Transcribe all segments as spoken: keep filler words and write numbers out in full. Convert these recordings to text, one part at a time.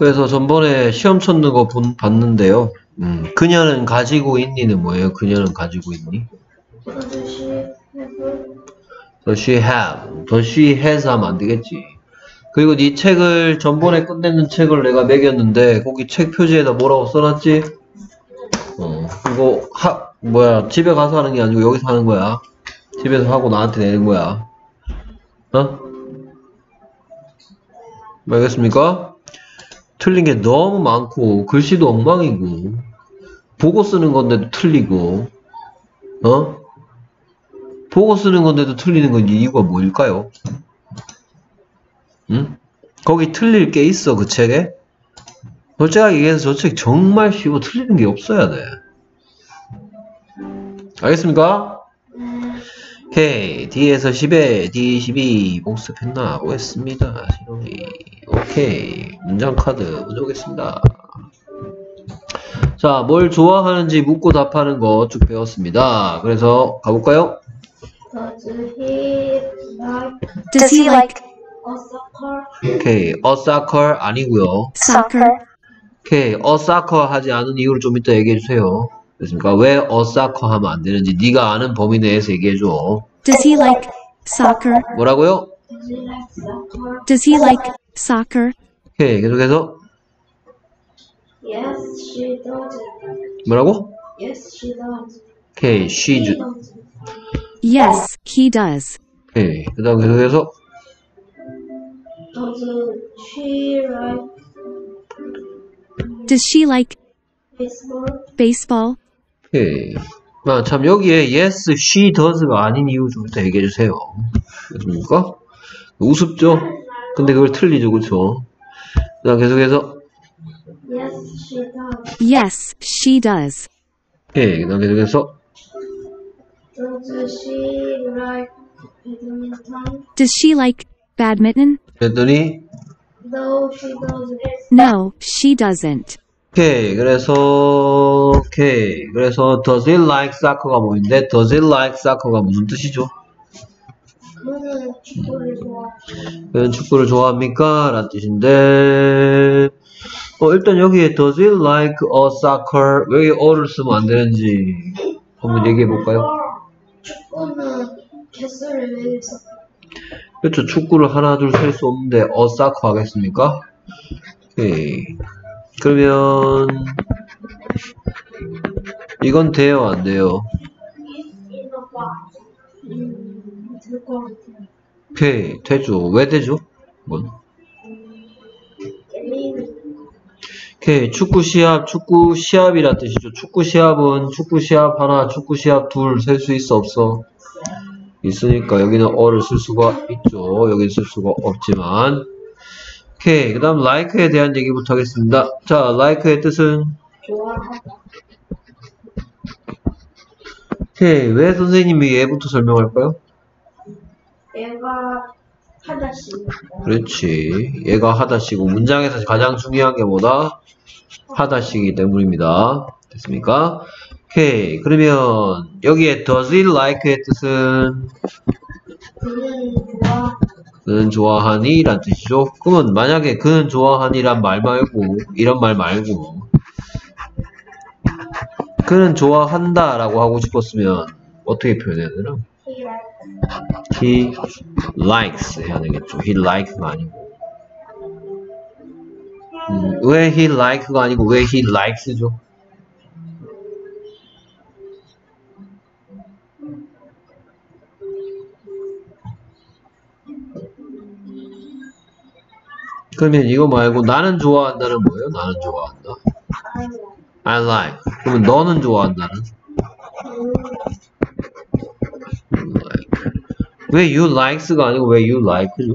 그래서 전번에 시험 쳤는 거 본, 봤는데요. 음, 그녀는 가지고 있니는 뭐예요? 그녀는 가지고 있니? Does she have? Does she has 하면 안 되겠지. 그리고 네 책을 전번에 끝냈는 책을 내가 매겼는데 거기 책 표지에다 뭐라고 써놨지? 어, 이거 하 뭐야 집에 가서 하는 게 아니고 여기서 하는 거야. 집에서 하고 나한테 내는 거야. 어? 알겠습니까? 틀린 게 너무 많고 글씨도 엉망이고 보고 쓰는 건데도 틀리고 어? 보고 쓰는 건데도 틀리는 건 이유가 뭘까요? 응? 거기 틀릴 게 있어 그 책에? 솔직하게 얘기해서 저 책 정말 쉬워 틀리는 게 없어야 돼. 알겠습니까? 오케이 D에서 십에 디 십이 복습했나 보겠습니다. 오케이 문장 카드 먼저 오겠습니다. 자, 뭘 좋아하는지 묻고 답하는 거 쭉 배웠습니다. 그래서 가볼까요? Does he like Does he like a soccer? 오케이 a soccer 아니고요. soccer? 오케이 a soccer 하지 않은 이유를 좀 이따 얘기해주세요. 됐습니까? 왜 a soccer 하면 안 되는지 네가 아는 범위 내에서 얘기해줘. Does he like soccer? 뭐라고요? Does he like soccer? Does he like soccer? 오케이 계속해서 Yes, she does. 뭐라고? Yes, she does. 오케이 she He 주 does. Yes, he does. 오케이 그 다음 계속해서 Does she like Does she like baseball? baseball? 오케이 아, 참 여기에 yes, she does가 아닌 이유 좀 이따 얘기해주세요. 됐습니까? 우습죠? 근데 그걸 틀리죠 그쵸? 그 다음 계속해서 Yes, she does. Yes, she does. 오케이 그 다음 계속해서 Does she like badminton? Does she like badminton? 그랬더니 No, she doesn't. No, she doesn't. 오케이 그래서 오케이 그래서 does it like soccer가 뭐인데 does it like soccer가 무슨 뜻이죠? 그는 축구를 좋아. 그는 축구를 좋아합니까? 라는 뜻인데 어, 일단 여기에 does it like a soccer 왜 어를 쓰면 안 되는지 한번 얘기해 볼까요? 축구는 개수를 외워서 그렇죠. 축구를 하나 둘 셀 수 없는데 a soccer 하겠습니까? 오케이 그러면 이건 돼요 안 돼요? 음, 될 것 같아요. 오케이 되죠. 왜 되죠? 뭔? 게임은 오케이 축구 시합 축구 시합이란 뜻이죠. 축구 시합은 축구 시합 하나 축구 시합 둘 셀 수 있어 없어? 있으니까 여기는 어를 쓸 수가 있죠. 여기는 쓸 수가 없지만 오케이 그 다음 like에 대한 얘기부터 하겠습니다. 자 like의 뜻은 좋아하다. 오케이 왜 선생님이 얘부터 설명할까요? 얘가 하다시. 그렇지 얘가 하다시고 문장에서 가장 중요한 게 뭐다? 하다시기 때문입니다. 됐습니까? 오케이 그러면 여기에 does it like의 뜻은 그는 좋아. 그는 좋아하니? 란 뜻이죠. 그러면 만약에 그는 좋아하니 란 말 말고 이런 말 말고 그는 좋아한다 라고 하고 싶었으면 어떻게 표현해야 되나? He likes. He likes 해야 되겠죠. He likes가 아니고 음, 왜 he like가 아니고 왜 he likes죠? 그러면 이거 말고 나는 좋아한다는 뭐예요? 나는 좋아한다. I like. 그러면 너는 좋아한다는? You like. 왜 you likes가 아니고 왜 you like죠?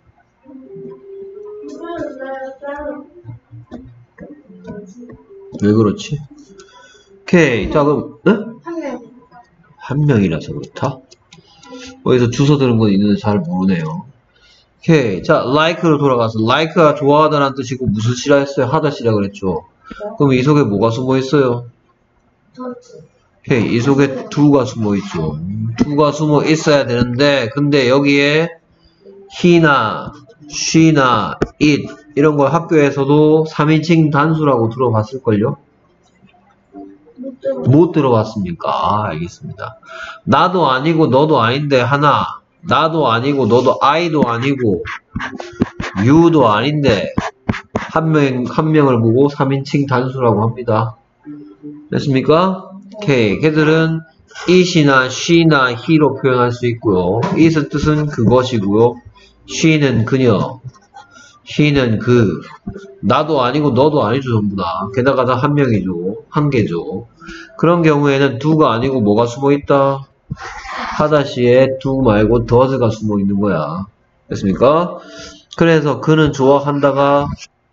왜 그렇지? 오케이. 자 그럼 응? 한 명. 한 명이라서 그렇다? 어디서 주워 들은 건 있는데 잘 모르네요. 오케이. 자, like로 돌아가서 like가 좋아하다는 뜻이고 무슨 시라 했어요? 하다시라 그랬죠. 그럼 이 속에 뭐가 숨어 있어요? 도즈. 오케이. 이 속에 do가 숨어 있죠. do가 숨어 있어야 되는데 근데 여기에 he나, she나, it 이런 걸 학교에서도 삼인칭 단수라고 들어봤을걸요? 못 들어. 못 들어봤습니까? 아, 알겠습니다. 나도 아니고 너도 아닌데 하나, 나도 아니고 너도 I도 아니고 U도 아닌데 한 명, 한 명을 보고 삼인칭 단수라고 합니다. 됐습니까? 오케이. 걔들은 it이나 she나 he로 표현할 수 있고요. it의 뜻은 그것이고요. she는 그녀, he는 그, 나도 아니고 너도 아니죠, 전부 다. 게다가 다 한 명이죠. 한 개죠. 그런 경우에는 do가 아니고 뭐가 숨어있다? 하다시에 do 말고 does가 숨어있는 거야. 됐습니까? 그래서 그는 좋아한다가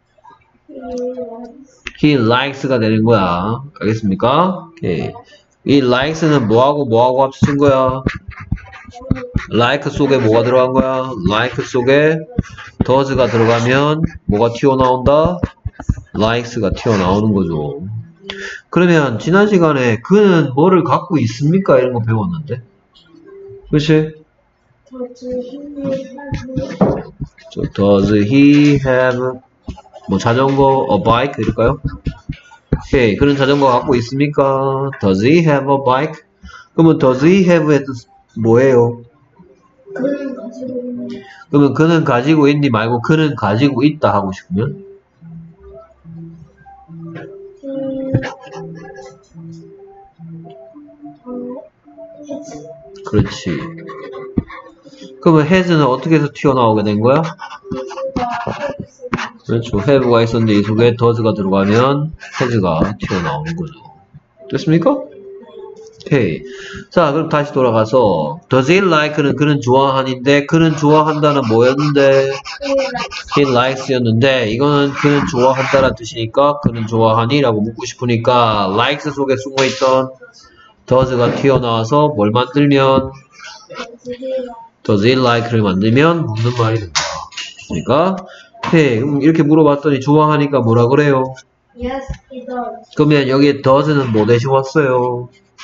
he likes가 되는 거야. 알겠습니까? 오케이. 이 likes는 뭐하고 뭐하고 합쳐진 거야? like 속에 뭐가 들어간 거야? like 속에 does가 들어가면 뭐가 튀어나온다? likes가 튀어나오는 거죠. 그러면 지난 시간에 그는 뭐를 갖고 있습니까? 이런 거 배웠는데. 그치? does Does he he have have 뭐 자전거, a bike 이럴까요? 오케이. 그는 자전거 갖고 있습니까? Does he have a bike? 그러면 does he have의 뜻 뭐예요? 그는 가지고 있는 그러면 그는 가지고 있니 말고 그는 가지고 있다 하고 싶으면? 그렇지. 그러면 has는 어떻게 해서 튀어나오게 된 거야? 그렇죠. have가 있었는데 이 속에 does가 들어가면 has가 튀어나오는 거죠. 됐습니까? 오케이. 자, 그럼 다시 돌아가서 does he like는 그는 좋아하는데 그는 좋아한다는 뭐였는데? he likes 였는데 이거는 그는 좋아한다는 뜻이니까 그는 좋아하니? 라고 묻고 싶으니까 likes 속에 숨어있던 does가 튀어나와서 뭘 만들면? does he like를 만들면 묻는 말이 된다. 그러니까 오케이. 그럼 이렇게 물어봤더니 좋아하니까 뭐라 그래요? Yes, he does. 그러면 여기에 does는 뭐 대신 왔어요?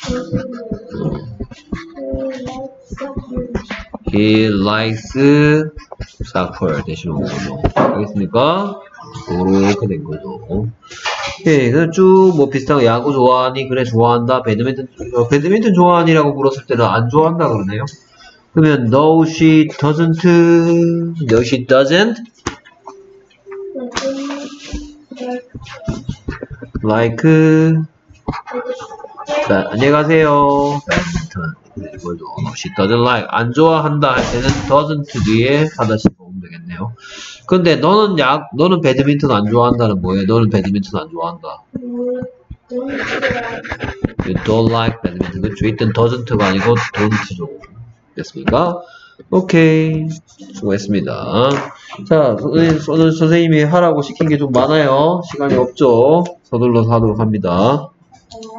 He likes soccer 대신 온 거죠. 알겠습니까? 그렇게 된 거죠. 오케이. 그래서 쭉 뭐 비슷한 거 야구 좋아하니? 그래 좋아한다. 배드민턴 어, 배드민턴 좋아하니라고 물었을 때는 안 좋아한다 그러네요. 그러면 no she doesn't no she doesn't like 자, 안녕히 가세요. 배드민턴 이걸도 she doesn't like 안 좋아한다 할 때는 doesn't 뒤에 하다시 보면 되겠네요. 근데 너는 야 너는 배드민턴 안 좋아한다는 뭐예요? 너는 배드민턴 안 좋아한다. You don't like 배드민턴. 그쵸? 이땐 doesn't가 아니고 don't죠. 됐습니까? 오케이. 수고했습니다. 자, 오늘 선생님이 하라고 시킨 게 좀 많아요. 시간이 없죠? 서둘러서 하도록 합니다. 어,